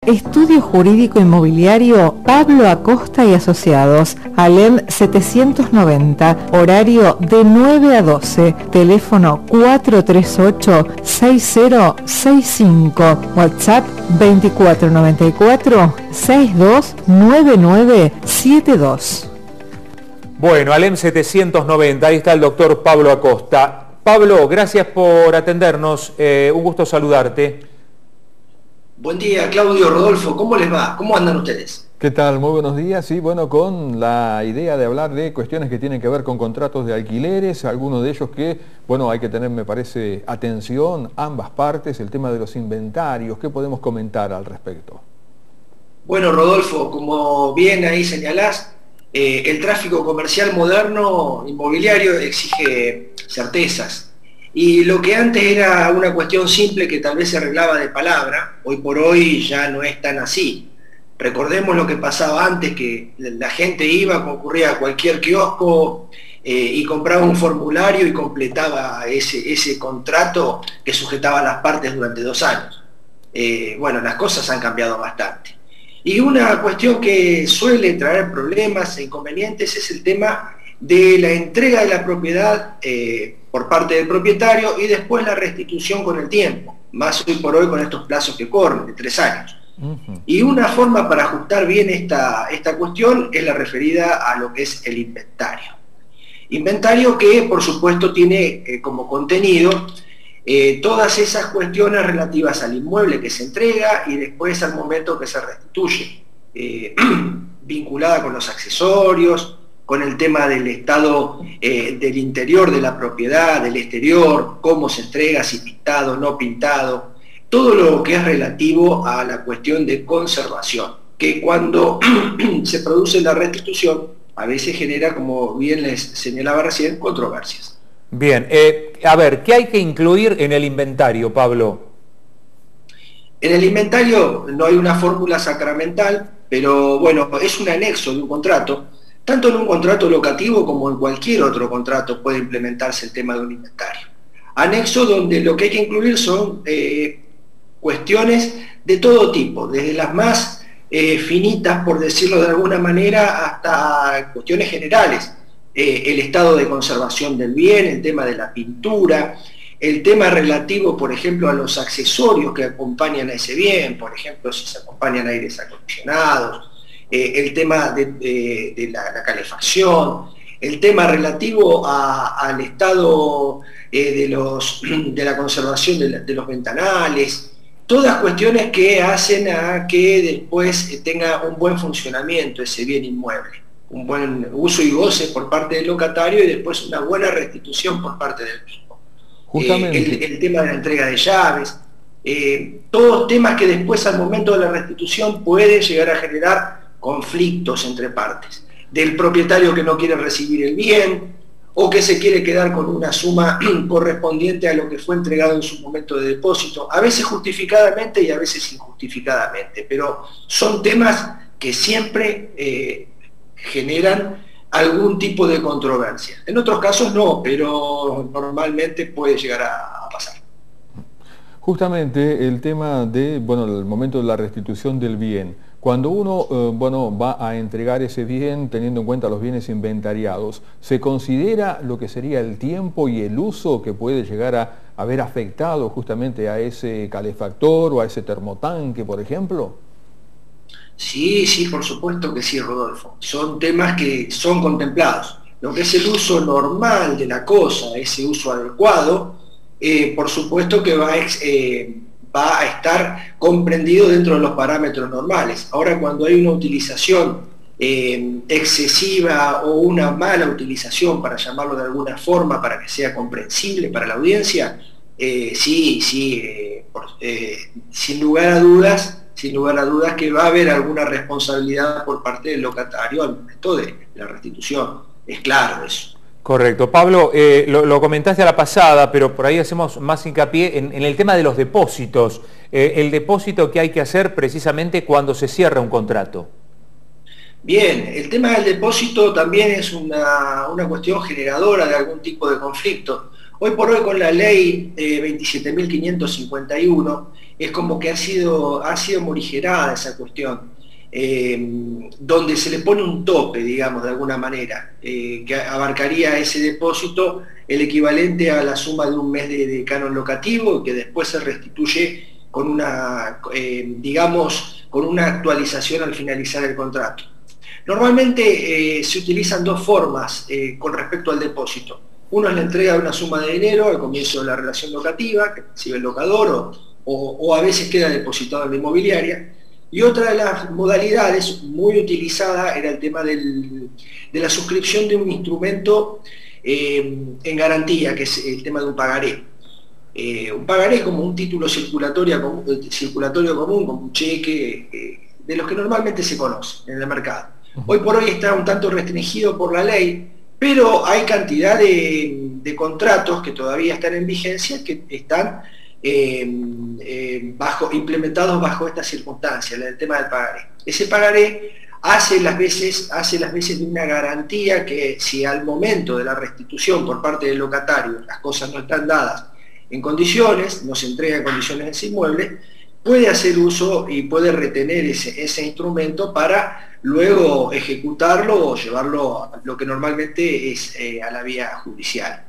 Estudio Jurídico Inmobiliario Pablo Acosta y Asociados, Alem 790, horario de 9 a 12, teléfono 438-6065, WhatsApp 2494-629972. Bueno, Alem 790, ahí está el doctor Pablo Acosta. Pablo, gracias por atendernos, un gusto saludarte. Buen día, Claudio, Rodolfo, ¿cómo les va? ¿Cómo andan ustedes? ¿Qué tal? Muy buenos días. Sí, bueno, con la idea de hablar de cuestiones que tienen que ver con contratos de alquileres, algunos de ellos que, bueno, hay que tener, me parece, atención, ambas partes, el tema de los inventarios. ¿Qué podemos comentar al respecto? Bueno, Rodolfo, como bien ahí señalás, el tráfico comercial moderno inmobiliario exige certezas. Y lo que antes era una cuestión simple que tal vez se arreglaba de palabra, hoy por hoy ya no es tan así. Recordemos lo que pasaba antes, que la gente iba, concurría a cualquier kiosco y compraba un formulario y completaba ese contrato que sujetaba a las partes durante 2 años. Bueno, las cosas han cambiado bastante. Y una cuestión que suele traer problemas e inconvenientes es el tema de la entrega de la propiedad por parte del propietario y después la restitución con el tiempo, más hoy por hoy con estos plazos que corren, de 3 años. Y una forma para ajustar bien esta cuestión es la referida a lo que es el inventario. Inventario que, por supuesto, tiene como contenido todas esas cuestiones relativas al inmueble que se entrega y después al momento que se restituye, vinculada con los accesorios, con el tema del estado del interior de la propiedad, del exterior, cómo se entrega, si pintado, no pintado, todo lo que es relativo a la cuestión de conservación, que cuando se produce la restitución, a veces genera, como bien les señalaba recién, controversias. Bien, a ver, ¿qué hay que incluir en el inventario, Pablo? En el inventario no hay una fórmula sacramental, pero bueno, es un anexo de un contrato. Tanto en un contrato locativo como en cualquier otro contrato puede implementarse el tema de un inventario. Anexo donde lo que hay que incluir son cuestiones de todo tipo, desde las más finitas, por decirlo de alguna manera, hasta cuestiones generales. El estado de conservación del bien, el tema de la pintura, el tema relativo, por ejemplo, a los accesorios que acompañan a ese bien, por ejemplo, si se acompañan aires acondicionados, el tema de la calefacción, el tema relativo al estado de la conservación de los ventanales, todas cuestiones que hacen a que después tenga un buen funcionamiento ese bien inmueble, un buen uso y goce por parte del locatario y después una buena restitución por parte del mismo. Justamente. El tema de la entrega de llaves, todos temas que después al momento de la restitución pueden llegar a generar conflictos entre partes, del propietario que no quiere recibir el bien o que se quiere quedar con una suma correspondiente a lo que fue entregado en su momento de depósito, a veces justificadamente y a veces injustificadamente, pero son temas que siempre generan algún tipo de controversia. En otros casos no, pero normalmente puede llegar a pasar. Justamente el tema de, bueno, el momento de la restitución del bien. Cuando uno bueno, va a entregar ese bien teniendo en cuenta los bienes inventariados, ¿se considera lo que sería el tiempo y el uso que puede llegar a haber afectado justamente a ese calefactor o a ese termotanque, por ejemplo? Sí, sí, por supuesto que sí, Rodolfo. Son temas que son contemplados. Lo que es el uso normal de la cosa, ese uso adecuado, por supuesto que va a estar comprendido dentro de los parámetros normales. Ahora, cuando hay una utilización excesiva o una mala utilización, para llamarlo de alguna forma, para que sea comprensible para la audiencia, sin lugar a dudas que va a haber alguna responsabilidad por parte del locatario al momento de la restitución. Es claro eso. Correcto. Pablo, lo comentaste a la pasada, pero por ahí hacemos más hincapié en el tema de los depósitos. El depósito que hay que hacer precisamente cuando se cierra un contrato. Bien, el tema del depósito también es una cuestión generadora de algún tipo de conflicto. Hoy por hoy con la ley 27.551 es como que ha sido morigerada esa cuestión, donde se le pone un tope, digamos, de alguna manera, que abarcaría ese depósito el equivalente a la suma de un mes de canon locativo, que después se restituye con una, digamos, con una actualización al finalizar el contrato. Normalmente se utilizan dos formas con respecto al depósito. Uno es la entrega de una suma de dinero al comienzo de la relación locativa, que recibe el locador, o a veces queda depositado en la inmobiliaria. Y otra de las modalidades muy utilizada era el tema de la suscripción de un instrumento en garantía, que es el tema de un pagaré. Un pagaré como un título circulatorio común, como un cheque, de los que normalmente se conocen en el mercado. Hoy por hoy está un tanto restringido por la ley, pero hay cantidad de contratos que todavía están en vigencia, que están implementados bajo esta circunstancia, el tema del pagaré. Ese pagaré hace las veces de una garantía que, si al momento de la restitución por parte del locatario las cosas no están dadas en condiciones, no se entrega en condiciones ese inmueble, puede hacer uso y puede retener ese instrumento para luego ejecutarlo o llevarlo a lo que normalmente es a la vía judicial,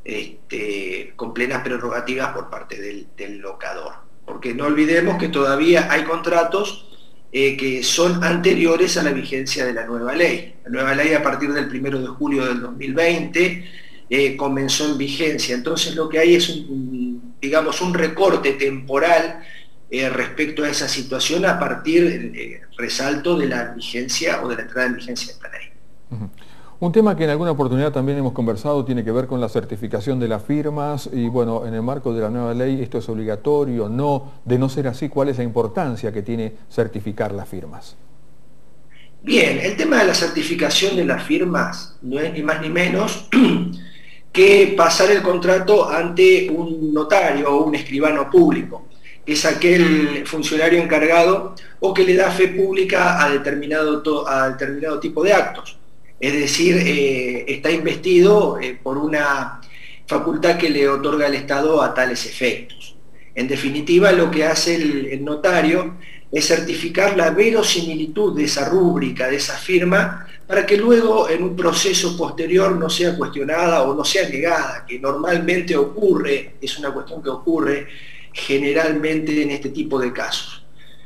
con plenas prerrogativas por parte del locador. Porque no olvidemos que todavía hay contratos que son anteriores a la vigencia de la nueva ley. La nueva ley, a partir del 1 de julio del 2020, comenzó en vigencia. Entonces lo que hay es digamos, un recorte temporal respecto a esa situación a partir, resalto, de la vigencia o de la entrada en vigencia de esta ley. Un tema que en alguna oportunidad también hemos conversado tiene que ver con la certificación de las firmas y, bueno, en el marco de la nueva ley, ¿esto es obligatorio? No, de no ser así, ¿cuál es la importancia que tiene certificar las firmas? Bien, el tema de la certificación de las firmas no es ni más ni menos que pasar el contrato ante un notario o un escribano público, que es aquel funcionario encargado o que le da fe pública a determinado tipo de actos. Es decir, está investido por una facultad que le otorga el Estado a tales efectos. En definitiva, lo que hace el notario es certificar la verosimilitud de esa rúbrica, de esa firma, para que luego en un proceso posterior no sea cuestionada o no sea negada, que normalmente ocurre, es una cuestión que ocurre generalmente en este tipo de casos.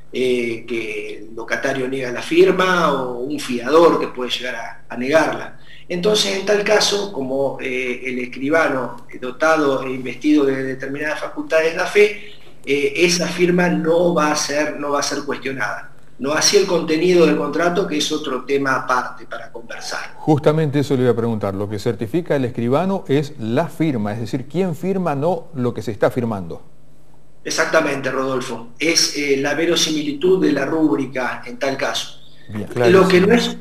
Que el locatario niega la firma o un fiador que puede llegar a negarla. Entonces, en tal caso, como el escribano dotado e investido de determinadas facultades da fe, esa firma no va a ser cuestionada. No así el contenido del contrato, que es otro tema aparte para conversar. Justamente eso le iba a preguntar. Lo que certifica el escribano es la firma, es decir, quién firma, no lo que se está firmando. Exactamente, Rodolfo. Es la verosimilitud de la rúbrica en tal caso. Bien, claro, lo que no es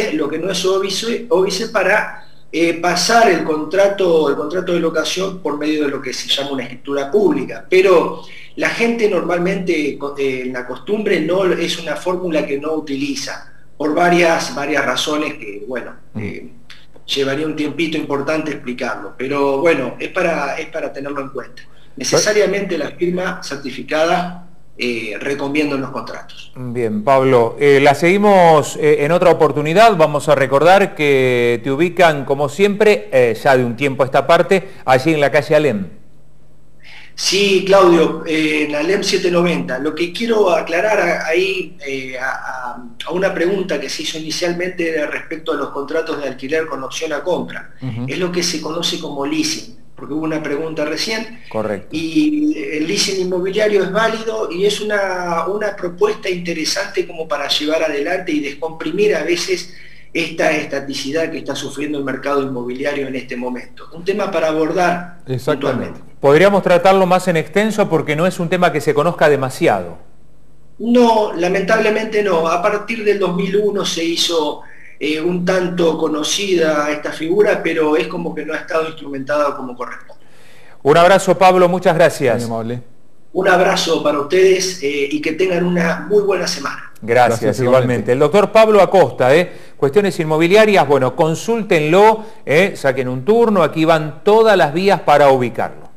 óbice para pasar el contrato de locación por medio de lo que se llama una escritura pública. Pero la gente normalmente en la costumbre no es una fórmula que no utiliza por varias razones que, bueno, llevaría un tiempito importante explicarlo. Pero bueno, es para tenerlo en cuenta. Necesariamente la firma certificada recomiendo en los contratos. Bien, Pablo, la seguimos en otra oportunidad. Vamos a recordar que te ubican, como siempre, ya de un tiempo a esta parte, allí en la calle Alem. Sí, Claudio, en Alem 790. Lo que quiero aclarar ahí a una pregunta que se hizo inicialmente respecto a los contratos de alquiler con opción a compra. Es lo que se conoce como leasing, porque hubo una pregunta recién. Correcto. Y el leasing inmobiliario es válido y es una propuesta interesante como para llevar adelante y descomprimir a veces esta estaticidad que está sufriendo el mercado inmobiliario en este momento. Un tema para abordar. Exactamente. Podríamos tratarlo más en extenso porque no es un tema que se conozca demasiado. No, lamentablemente no. A partir del 2001 se hizo un tanto conocida esta figura, pero es como que no ha estado instrumentada como corresponde. Un abrazo, Pablo, muchas gracias. Muy amable. Un abrazo para ustedes y que tengan una muy buena semana. Gracias, igualmente. El doctor Pablo Acosta, cuestiones inmobiliarias, bueno, consúltenlo, saquen un turno, aquí van todas las vías para ubicarlo.